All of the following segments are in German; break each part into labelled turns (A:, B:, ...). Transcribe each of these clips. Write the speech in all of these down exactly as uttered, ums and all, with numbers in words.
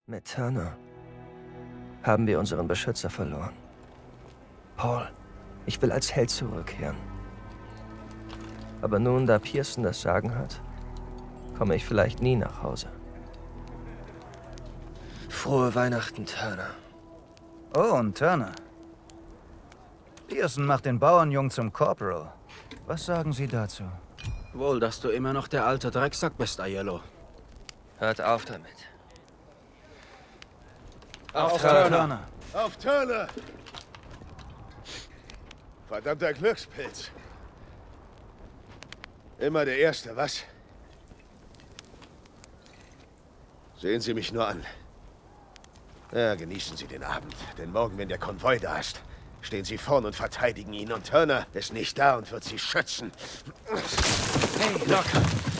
A: Mit Turner haben wir unseren Beschützer verloren. Paul, ich will als Held zurückkehren. Aber nun, da Pearson das Sagen hat, komme ich vielleicht nie nach Hause. Frohe Weihnachten, Turner.
B: Oh, und Turner. Pearson macht den Bauernjungen zum Corporal. Was sagen Sie dazu?
C: Wohl, dass du immer noch der alte Drecksack bist, Aiello.
A: Hört auf damit.
C: Auf,
B: Auf
C: Turner.
B: Turner!
D: Auf Turner! Verdammter Glückspilz. Immer der Erste, was? Sehen Sie mich nur an. Ja, genießen Sie den Abend, denn morgen, wenn der Konvoi da ist, stehen Sie vorn und verteidigen ihn und Turner ist nicht da und wird Sie schützen.
C: Hey, locker!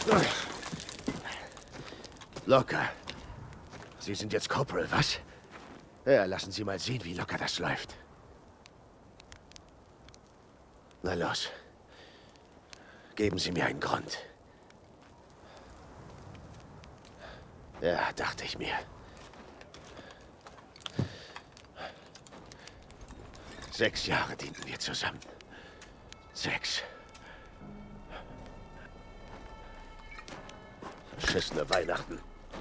D: Locker. Sie sind jetzt Corporal, was? Ja, lassen Sie mal sehen, wie locker das läuft. Na los. Geben Sie mir einen Grund. Ja, dachte ich mir. Sechs Jahre dienten wir zusammen. Sechs. Verschissene Weihnachten.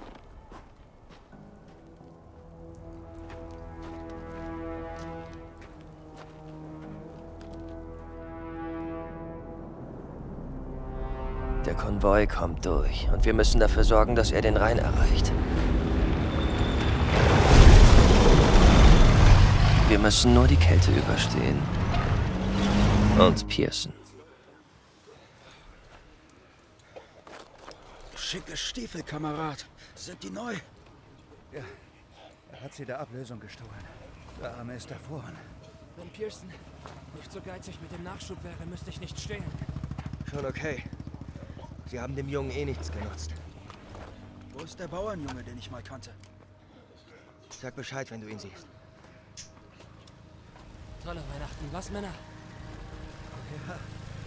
A: Der Konvoi kommt durch und wir müssen dafür sorgen, dass er den Rhein erreicht. Wir müssen nur die Kälte überstehen. Und Pearson.
C: Schicke Stiefel, Kamerad. Sind die neu?
B: Ja, er hat sie der Ablösung gestohlen. Der Arme ist erfroren.
E: Wenn Pearson nicht so geizig mit dem Nachschub wäre, müsste ich nicht stehen.
A: Schon okay. Sie haben dem Jungen eh nichts genutzt.
C: Wo ist der Bauernjunge, den ich mal kannte?
A: Sag Bescheid, wenn du ihn siehst.
E: Tolle Weihnachten, was, Männer?
B: Ja.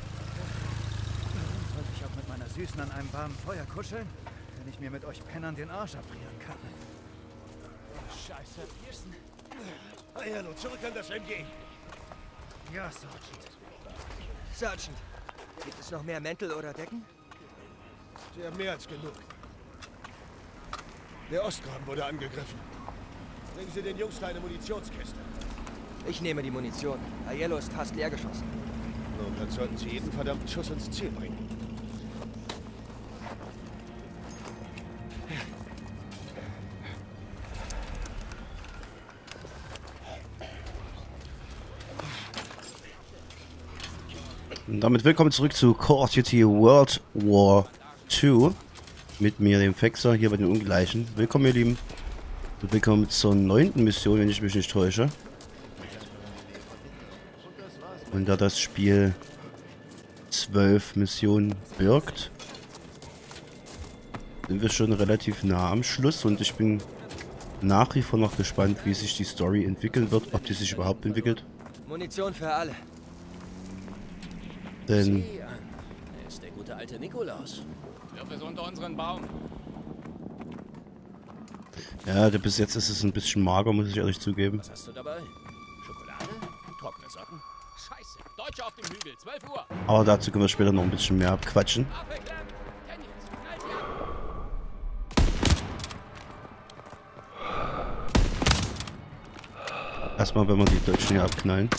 B: Sollte ich auch mit meiner Süßen an einem warmen Feuer kuscheln, wenn ich mir mit euch Pennern den Arsch abfrieren kann.
E: Scheiße, Pearson.
D: Aiello, zurück an das M G.
B: Ja, Sergeant.
A: Sergeant, gibt es noch mehr Mäntel oder Decken?
D: Sie haben mehr als genug. Der Ostgraben wurde angegriffen. Bringen Sie den Jungs da eine Munitionskiste.
A: Ich nehme die Munition. Aiello ist fast leer geschossen.
D: Nun, dann sollten Sie jeden verdammten Schuss ins Ziel bringen.
F: Und damit willkommen zurück zu Call of Duty World War zwei. Mit mir, dem Fexer, hier bei den Ungleichen. Willkommen, ihr Lieben. Und willkommen zur neunten Mission, wenn ich mich nicht täusche. Und da das Spiel zwölf Missionen birgt, sind wir schon relativ nah am Schluss. Und ich bin nach wie vor noch gespannt, wie sich die Story entwickeln wird. Ob die sich überhaupt entwickelt.
A: Munition für alle.
F: Denn
E: Sieh an. Er ist der gute alte Nikolaus.
G: Wirf es unter unseren Baum.
F: ja, bis jetzt ist es ein bisschen mager, muss ich ehrlich zugeben.
E: Was hast du dabei? Schokolade? Trockene Socken?
G: Scheiße. Deutsche auf dem Hügel. zwölf Uhr.
F: Aber dazu können wir später noch ein bisschen mehr abquatschen.
G: Waffe klemmen. Kenn jetzt. Knallt sie ab.
F: Erstmal, wenn wir die Deutschen hier abknallen.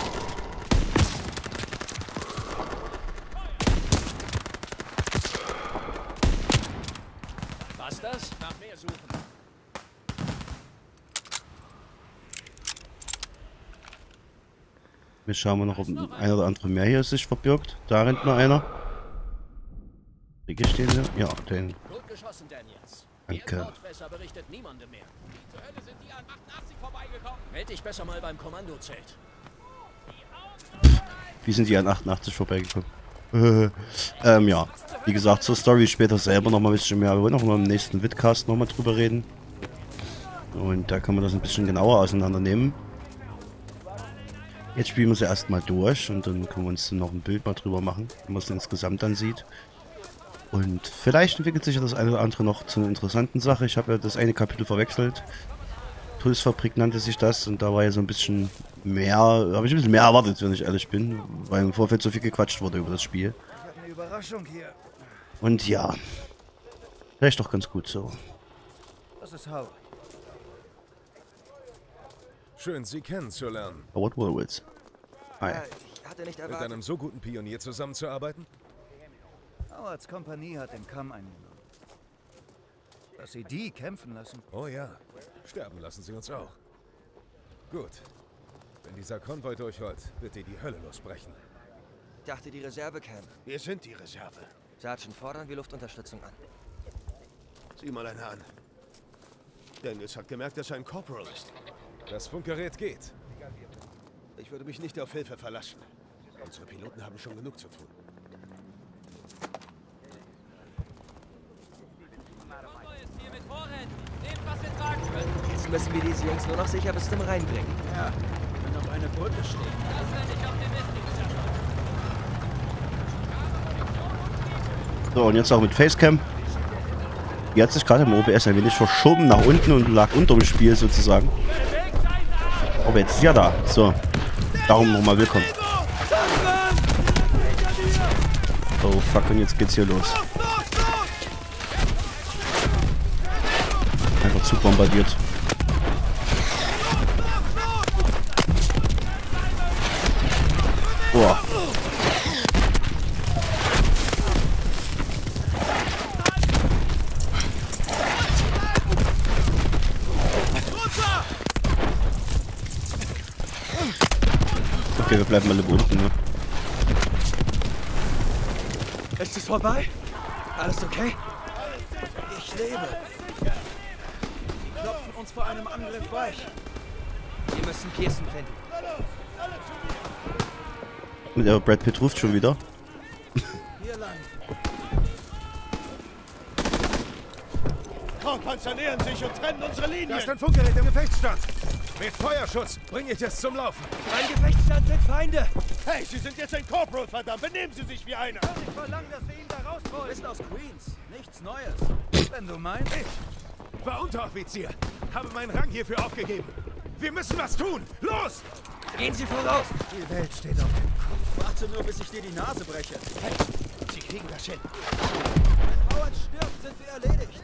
E: Was das? Nach mehr suchen.
F: Jetzt schauen wir noch, ob einer oder andere mehr hier sich verbirgt. Da rennt noch einer. Krieg ich den hier? Ja, den.
E: Gut geschossen, Daniels.
F: Danke.
E: Nordwässer berichtet niemandem mehr.
G: Zur Hölle sind die an achtundachtzig vorbeigekommen.
E: Meld dich besser mal beim Kommandozelt.
F: Wie sind die an achtundachtzig vorbeigekommen? ähm, ja. Wie gesagt, zur Story später selber noch mal ein bisschen mehr. Wir wollen noch mal im nächsten Vidcast noch mal drüber reden. Und da kann man das ein bisschen genauer auseinandernehmen. Jetzt spielen wir sie erstmal durch und dann können wir uns noch ein Bild mal drüber machen, wenn man es insgesamt dann sieht. Und vielleicht entwickelt sich das eine oder andere noch zu einer interessanten Sache. Ich habe ja das eine Kapitel verwechselt. Todesfabrik nannte sich das und da war ja so ein bisschen mehr, habe ich ein bisschen mehr erwartet, wenn ich ehrlich bin, weil im Vorfeld so viel gequatscht wurde über das Spiel.
B: Ich habe eine Überraschung hier.
F: Und ja, vielleicht doch ganz gut so.
B: Das ist Howard.
H: Schön, Sie kennenzulernen.
F: Howard Wolowitz. Hi.
A: Äh, ich hatte nicht
H: Mit
A: erwartet.
H: einem so guten Pionier zusammenzuarbeiten?
B: Howards Kompanie hat den Kamm eingenommen. Dass sie die kämpfen lassen.
H: Oh ja, sterben lassen Sie uns auch. Gut. Wenn dieser Konvoi durchholt, wird dir die Hölle losbrechen.
A: Ich dachte, die Reserve käme.
D: Wir sind die Reserve.
A: Sergeant, fordern wir Luftunterstützung an.
D: Sieh mal einer an. Daniels hat gemerkt, dass er ein Corporal ist.
H: Das Funkgerät geht.
D: Ich würde mich nicht auf Hilfe verlassen. Unsere Piloten haben schon genug zu tun.
G: Hier mit Vorräten. Nehmt, was ihr tragen könnt.
A: Jetzt müssen wir diese Jungs nur noch sicher bis zum Rhein bringen.
C: Ja, wenn auf einer Brücke stehen.
G: Das nenne ich optimistisch.
F: So, und jetzt auch mit Facecam. Die hat sich gerade im O B S ein wenig verschoben nach unten und lag unter dem Spiel sozusagen. Aber jetzt ist ja da. So, darum nochmal willkommen. Oh fuck, und jetzt geht's hier los. Einfach zu bombardiert. Boah. Okay, wir bleiben alle unten, ne?
A: Ist es vorbei? Alles okay?
C: Ich lebe. Die klopfen uns vor einem Angriff weich.
A: Wir müssen Pearson finden.
F: Und der Brad Pitt ruft schon wieder.
C: Hier lang.
D: Kornpanzer nähern sich und trennen unsere
H: Da
D: Linien.
H: ist ein Funkgerät im Gefechtsstand. Mit Feuerschutz bringe ich es zum Laufen.
A: Ein Gefechtsstand sind Feinde!
D: Hey, Sie sind jetzt ein Corporal, verdammt. Benehmen Sie sich wie einer.
B: Ich verlange, dass wir ihn da rausholen.
C: Wir sind aus Queens. Nichts Neues.
B: Wenn du meinst.
H: Ich war Unteroffizier. Habe meinen Rang hierfür aufgegeben. Wir müssen was tun. Los!
A: Gehen Sie voraus!
B: Die Welt steht auf dem Kopf.
C: Warte nur, bis ich dir die Nase breche.
D: Sie kriegen das hin.
C: Wenn Howard stirbt, sind wir erledigt.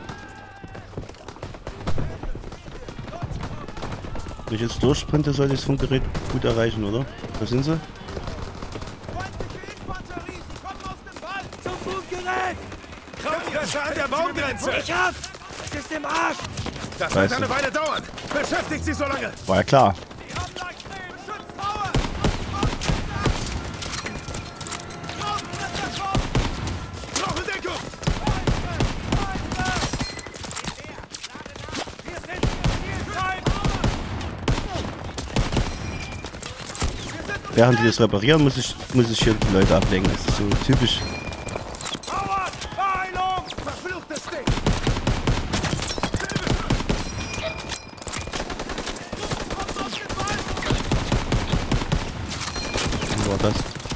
F: Wenn ich jetzt durchsprinte, sollte ich das Funkgerät gut erreichen, oder? Da sind sie.
G: Feindliche Infanterie, sie kommen aus dem Wald.
A: Zum Funkgerät!
H: Kraftfresser an der Baumgrenze.
A: Ich hab's! Es ist im Arsch!
H: Das wird
F: Scheiße.
H: eine Weile dauern. Beschäftigt sie so lange.
F: War ja klar.
G: Sie haben leicht beschützt Howard.
H: Brauche Deckung.
G: Wir sind Zielzeit.
F: Während die das reparieren, muss ich, muss ich hier die Leute ablenken. Das ist so typisch.
H: Howard! Heilung! Verfluchtes Ding!
F: Wie war das?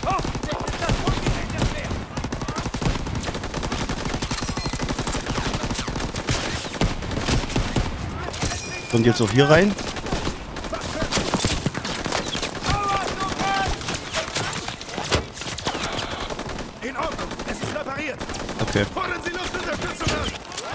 F: Kommt jetzt auch hier rein?
H: In Ordnung, es ist repariert.
F: Okay,
H: Fordern Sie Luftunterstützung an!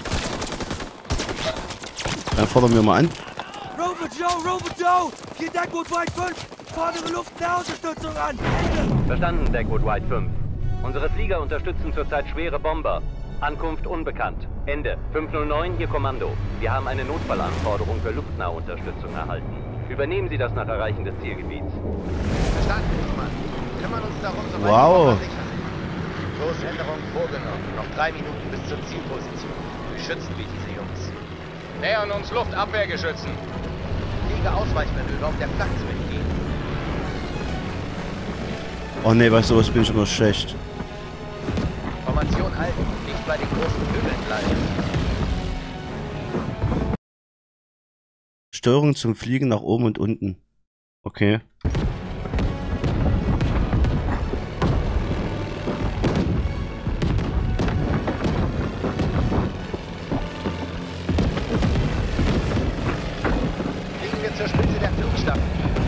F: dann fordern wir mal an.
A: Rover Joe, Rover Joe! Hier Deckwood White fünf! Fordere Luftnahunterstützung an! Ende!
I: Verstanden, Deckwood White fünf. Unsere Flieger unterstützen zurzeit schwere Bomber. Ankunft unbekannt. Ende. fünf null neun, hier Kommando. Wir haben eine Notfallanforderung für Luftnahunterstützung erhalten. Übernehmen Sie das nach Erreichen des Zielgebiets.
J: Verstanden, Mann. Kümmern uns darum, sobald
F: Wow.
J: die Bomber sicher sind. Kursänderung vorgenommen. Noch drei Minuten bis zur Zielposition. Beschützen wir diese Jungs.
G: Nähern uns Luftabwehrgeschützen.
J: Fliege Ausweichmanöver, um der Flak zu entgehen.
F: Oh ne, bei sowas bin ich immer schlecht.
J: Formation halten. Nicht bei den großen Hügeln bleiben.
F: Steuerung zum Fliegen nach oben und unten. Okay.
J: zur Spitze der Flugstaffel.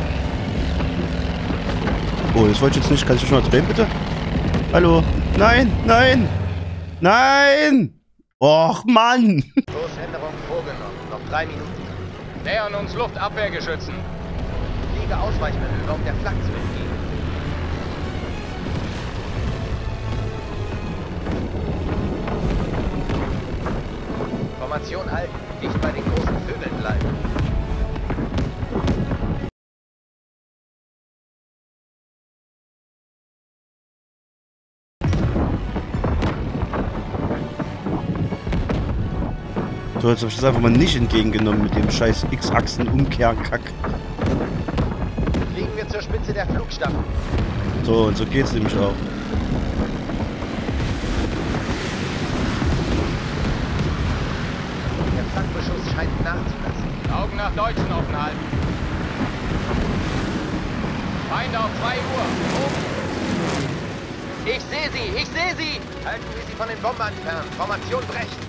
F: Oh, das wollte ich jetzt nicht. Kannst du schon mal drehen, bitte? Hallo? Nein, nein! Nein! Och, Mann!
J: Kursänderung vorgenommen. Noch drei Minuten. Nähern uns Luftabwehrgeschützen. Fliege Ausweichmanöver, um der Flak zu entgehen. Formation halten. Nicht bei den großen Vögeln bleiben.
F: So, jetzt habe ich das einfach mal nicht entgegengenommen mit dem scheiß X-Achsen-Umkehr-Kack.
J: Fliegen wir zur Spitze der Flugstaffel.
F: So, und so geht's nämlich auch.
J: Der Flankbeschuss scheint nachzulassen. Augen nach Deutschen offen halten. Feinde auf zwei Uhr. Oben. Ich sehe sie, ich sehe sie! Halten wir sie von den Bombern fern. Formation brechen.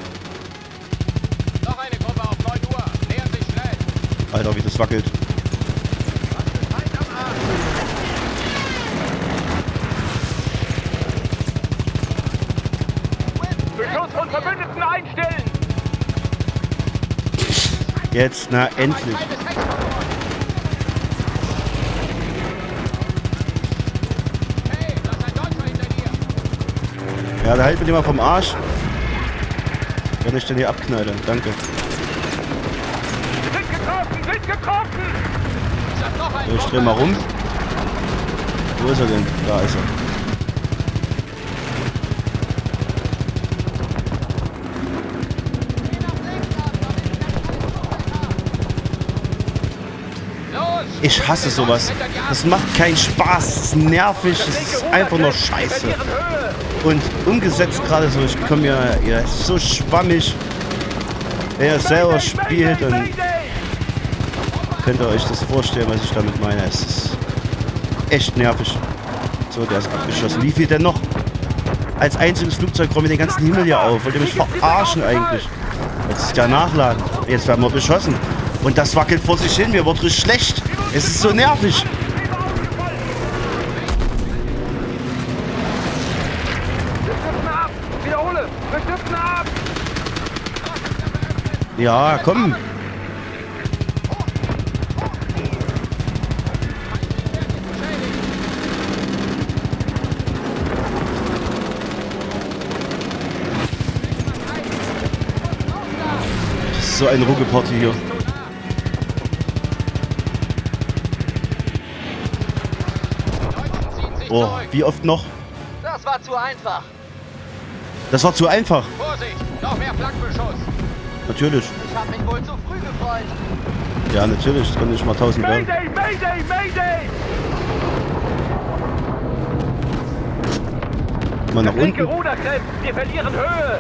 J: Noch eine Gruppe auf neun Uhr. Nähern sich schnell.
F: Alter, wie das wackelt.
J: Was für Feind am Arsch?
I: Beschuss von Verbündeten einstellen!
F: Jetzt, na endlich.
J: Hey, da ist ein Deutscher hinter dir.
F: Ja, da hält mir den mal vom Arsch. Wenn ich denn hier abknalle. Danke.
I: Sind getroffen! Sind getroffen!
J: Ich hab noch einen.
F: So, ich dreh mal rum. Wo ist er denn? Da ist er. Ich hasse sowas. Das macht keinen Spaß. Das ist nervig. Das ist einfach nur scheiße. Und umgesetzt gerade so, ich komme ja, ja, es ist so schwammig. Wenn ihr selber spielt, dann könnt ihr euch das vorstellen, was ich damit meine. Es ist echt nervig. So, der ist abgeschossen. Wie viel denn noch? Als einziges Flugzeug räumt den ganzen Himmel hier auf. Wollt ihr mich verarschen eigentlich? Jetzt ist ja nachladen. Jetzt werden wir beschossen. Und das wackelt vor sich hin. Mir wird richtig schlecht. Es ist so nervig. Ja, komm. Das ist so eine Ruckelparty hier. Oh, wie oft noch?
J: Das war zu einfach.
F: Das war zu einfach.
J: Vorsicht, noch mehr Flankbeschuss.
F: Natürlich.
J: Ich habe mich wohl zu früh gefreut.
F: Ja, natürlich. Das kann nicht mal tausend werden.
I: Mayday, Mayday, Mayday!
F: Mal nach
I: Linke
F: unten.
I: Ruderkreuz, wir verlieren Höhe!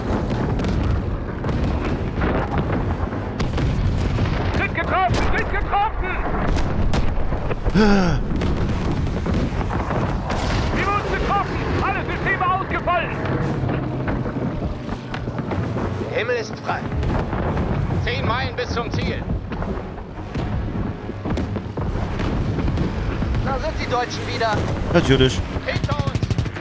I: Sind getroffen, sind getroffen! Wir wurden getroffen! Alle Systeme ausgefallen!
J: Der Himmel ist frei. Zehn Meilen bis zum Ziel. Da sind die Deutschen wieder.
F: Natürlich.
J: Hinter uns.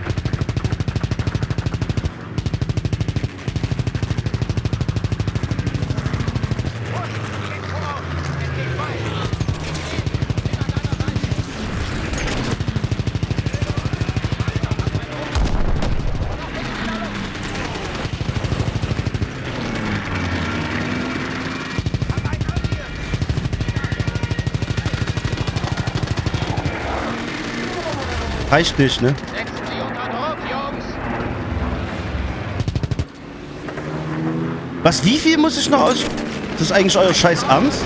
F: Reicht nicht, ne?
J: Setzen Sie unter Druck, Jungs.
F: Was, wie viel muss ich noch aus... Das ist eigentlich euer scheiß Ernst?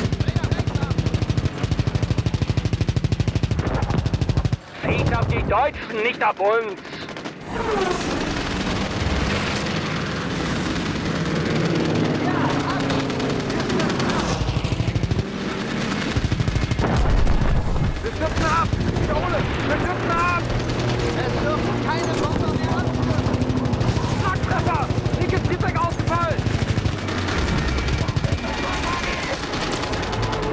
I: Seht auf die Deutschen, nicht auf uns! Wir stürzen ab! Ich wiederhole! Wir stürzen ab!
J: Es dürfen keine Bomber mehr anstürzen.
I: Schlagtreffer! Linkes Triebwerk ausgefallen!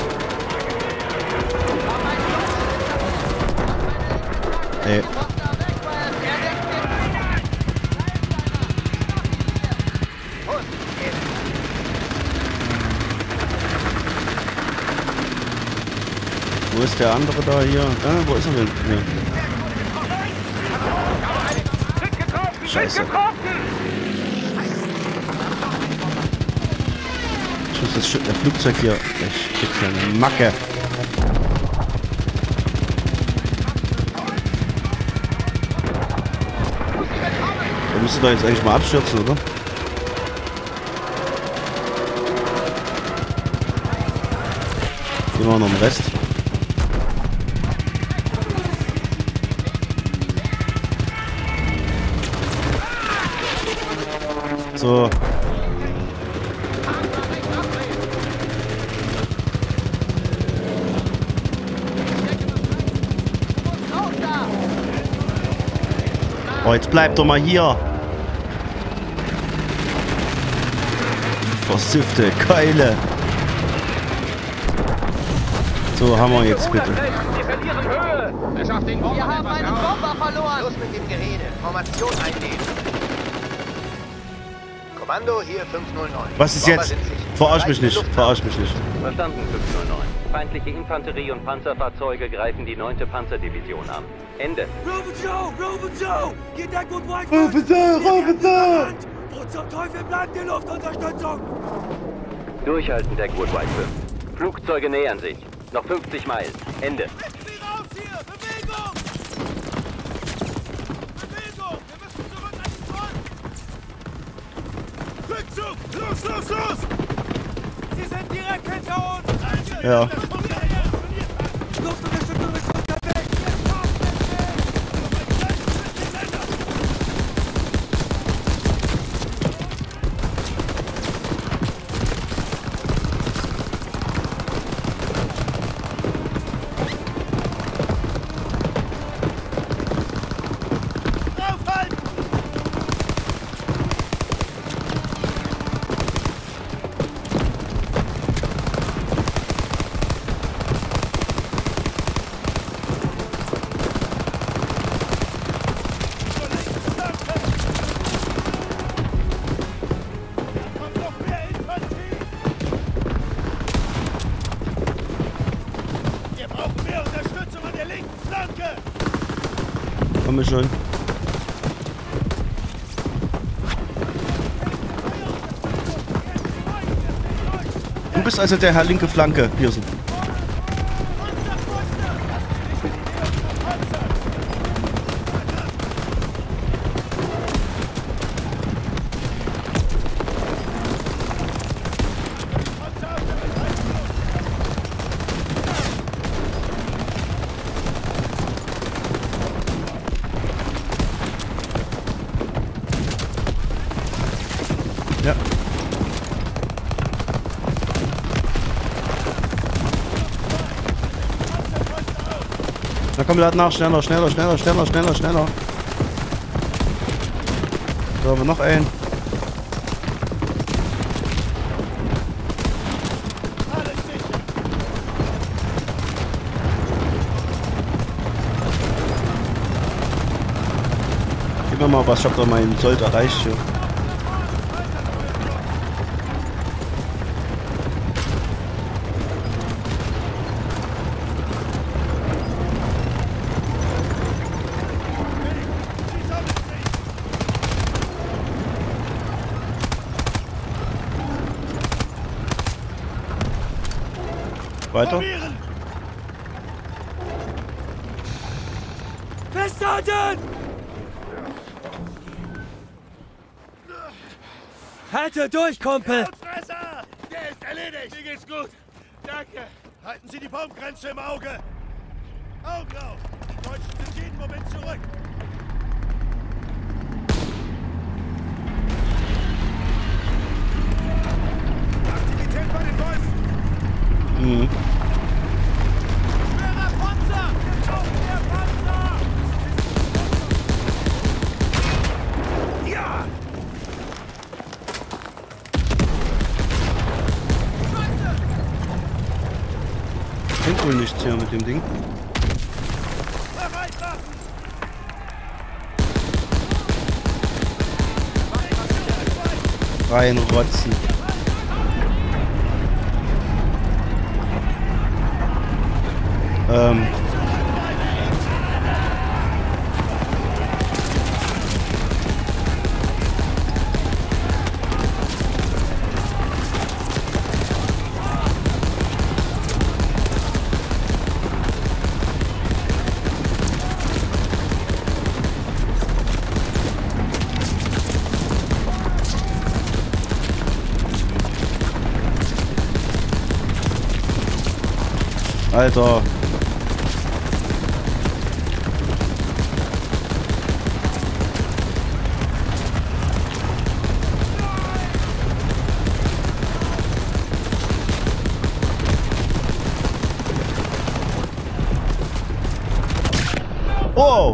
F: Wo ist der andere da hier? Ah, wo ist er denn? Hier. Scheiße. Ich muss das Sch der Flugzeug hier. Ich krieg keine Macke. Der müsste da jetzt eigentlich mal abstürzen, oder? Gehen wir noch den Rest. So. Oh, jetzt bleib doch mal hier. Versiffte Keule. So, haben wir jetzt bitte.
J: Wir haben einen Bomber verloren. Los mit dem Gerede. Formation einnehmen. Kommando hier fünf null neun.
F: Was ist jetzt? Verarsch mich nicht. Verarsch mich nicht.
I: Verstanden, fünf null neun. Feindliche Infanterie- und Panzerfahrzeuge greifen die neunte Panzerdivision an. Ende.
G: Rover Joe! Rover Joe! Geht der Good White
F: Rover Joe! Rover Joe!
G: Wo zum Teufel bleibt die Luftunterstützung?
I: Durchhalten, Deckwood White fünf. Flugzeuge nähern sich. Noch fünfzig Meilen. Ende.
G: Wie raus hier! Bewegung! Bewegung! Wir müssen zurück an die Front! Rückzug! Los, los, los! Sie sind direkt hinter uns!
F: Ja.
G: Luftunterstützung ist unterwegs!
F: Komm schon. Du bist also der Herr linke Flanke, Pearson. Ja. Na komm, lad nach, schneller, schneller, schneller, schneller, schneller, schneller. So, haben wir noch einen. Gib mir mal was, ich hab doch meinen Sold erreicht hier. Weiter.
G: Festhalten! Halte durch, Kumpel!
C: Fresser! Der ist erledigt! Mir geht's gut! Danke! Halten Sie die Baumgrenze im Auge! Augen auf! Die Deutschen sind jeden Moment zurück! Aktivität bei den Bäumen!
F: Mhm.
G: Schwerer Panzer! Der Panzer!
C: Ja!
F: Bringt wohl nichts hier mit dem Ding.
C: Bereit machen!
F: Reinrotzen. Ähm. Alter. Oh.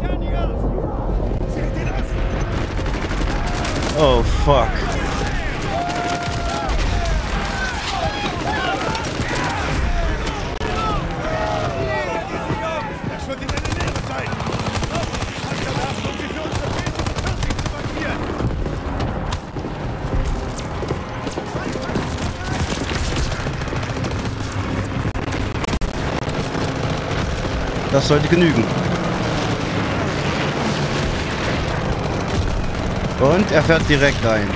F: Oh fuck. Das sollte genügen. Und er fährt direkt rein.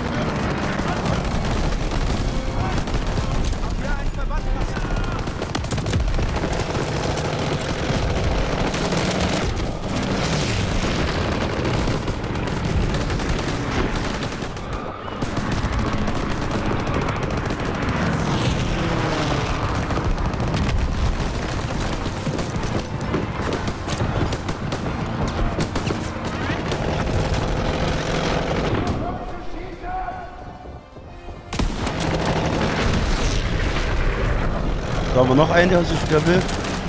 F: Da haben wir noch einen, der sich wieder will.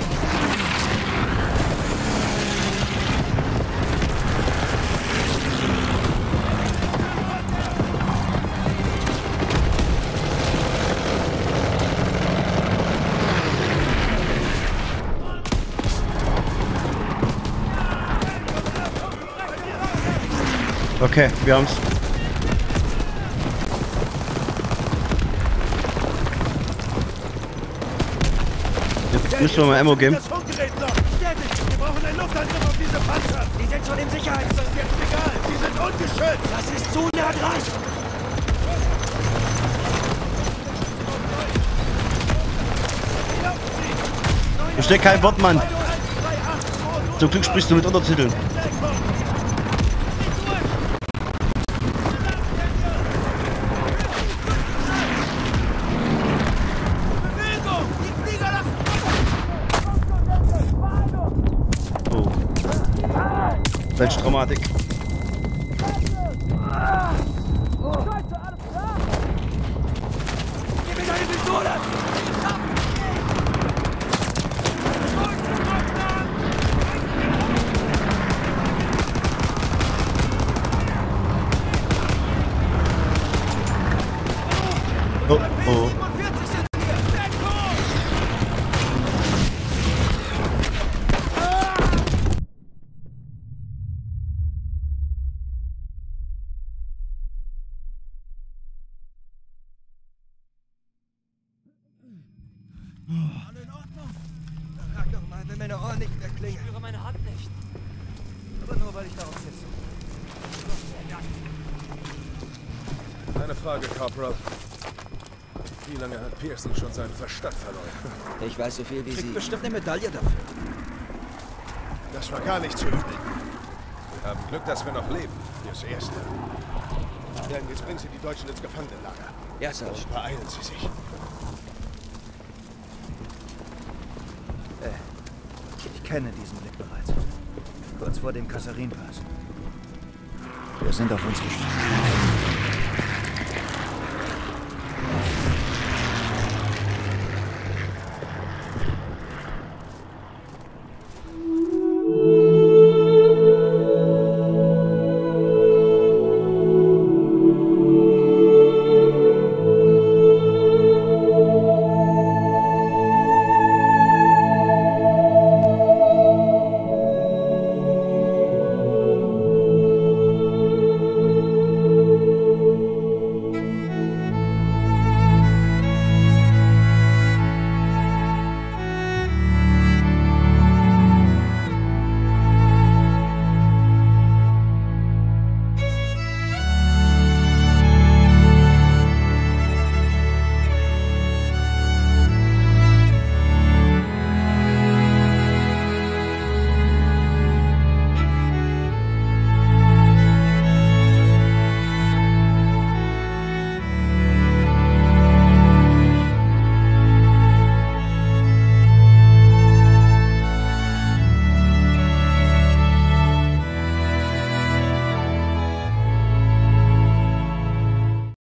F: Okay, wir haben's. Jetzt müssen wir mal Ammo geben.
C: Das Funkgerät noch! Wir brauchen einen Luftangriff auf diese Panzer! Die sind schon im Sicherheits... Das ist jetzt egal! Die sind ungeschützt! Das ist zu nah dran!
F: Verstehe kein Wort, Mann. Zum Glück sprichst du mit Untertiteln. Oh. Welche Dramatik. Oh, oh.
B: Alle in Ordnung? Sag doch mal, wenn meine Ohren nicht mehr klingen.
E: Ich spüre meine Hand nicht.
B: Aber nur, weil ich darauf sitze.
H: Eine Frage, Corporal. Wie lange hat Pearson schon seinen Verstand verloren?
B: Ich weiß so viel wie Sie.
C: Kriegt
B: bestimmt eine Medaille dafür.
C: Das war gar nicht zu übel.
H: Wir haben Glück, dass wir noch leben.
C: Das Erste. Dann jetzt bringen Sie die Deutschen ins Gefangenenlager.
B: Ja, Sir.
C: Und beeilen Sie sich.
B: Äh, ich kenne diesen Blick bereits. Kurz vor dem Kassarin-Pass. Wir sind auf uns gestellt.